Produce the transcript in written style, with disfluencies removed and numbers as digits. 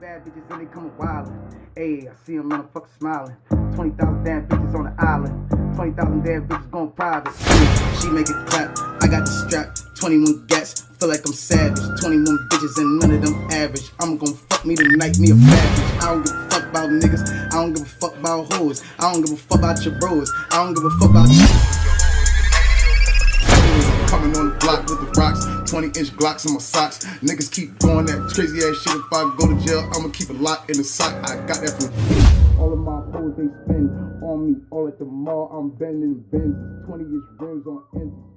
Bad bitches and they come wildin'. Ayy, I see them motherfuckers smiling. 20,000 damn bitches on the island. 20,000 damn bitches going private. She make it clap. I got the strap. 21 gats. Feel like I'm savage. 21 bitches and none of them average. I'm gon' fuck me tonight, me a bad bitch. I don't give a fuck about niggas. I don't give a fuck about hoes. I don't give a fuck about your bros. I don't give a fuck about you. Coming on the block with the rocks, 20-inch Glocks in my socks. Niggas keep doing that crazy ass shit. If I go to jail, I'ma keep it locked in the sock. I got that from all of my hoes, they spend on me. All at the mall, I'm bending Benz. 20-inch rims on ends.